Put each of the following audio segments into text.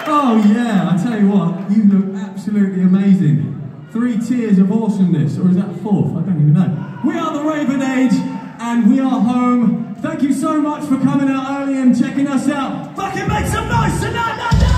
Oh yeah, I tell you what, you look absolutely amazing. 3 tiers of awesomeness, or is that 4th? I don't even know. We are the Raven Age, and we are home. Thank you so much for coming out early and checking us out. Fucking make some noise tonight,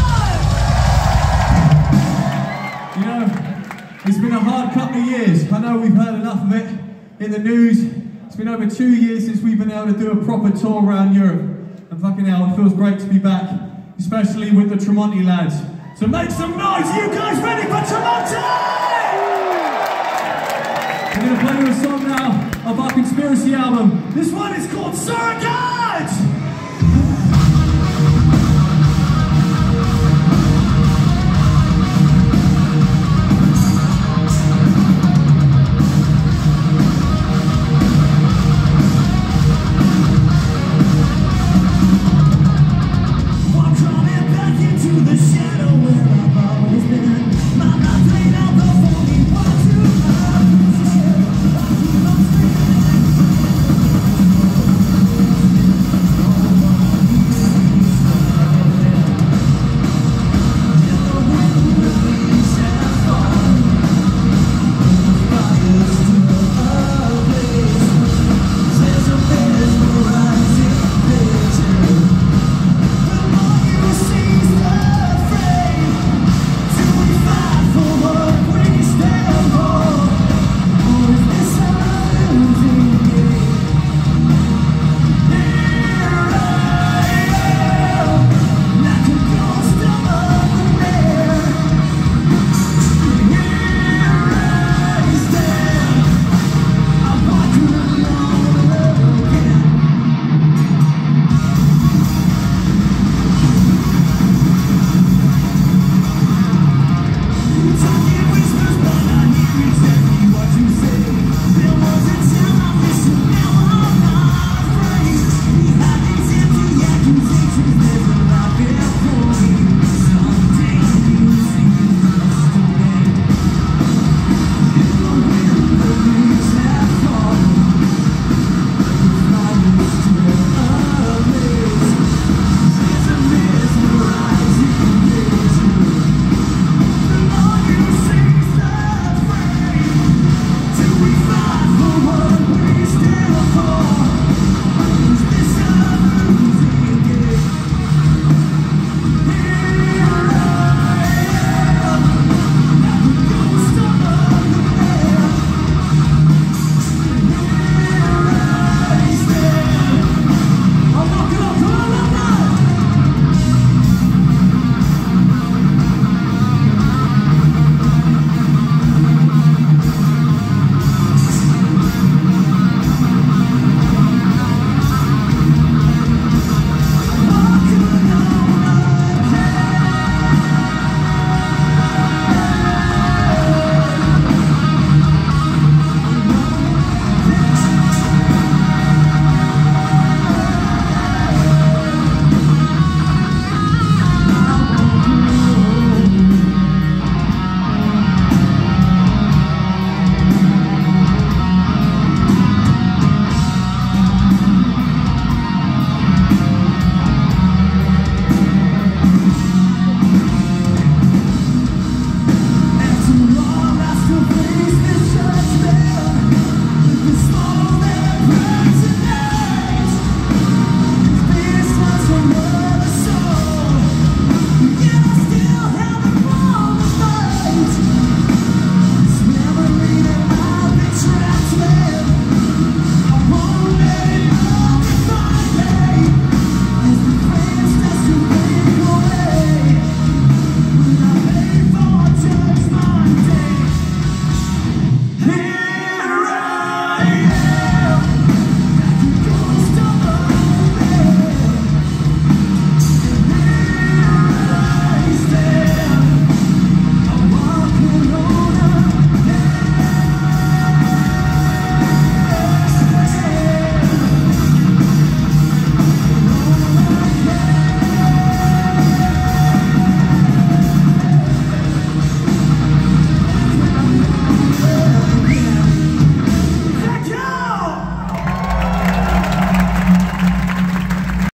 You know, it's been a hard couple of years. I know we've heard enough of it in the news. It's been over 2 years since we've been able to do a proper tour around Europe. And fucking hell, it feels great to be back, especially with the Tremonti lads. So make some noise, are you guys ready for Tremonti? We're going to play you a song now of our Conspiracy album. This one is called Surrogate!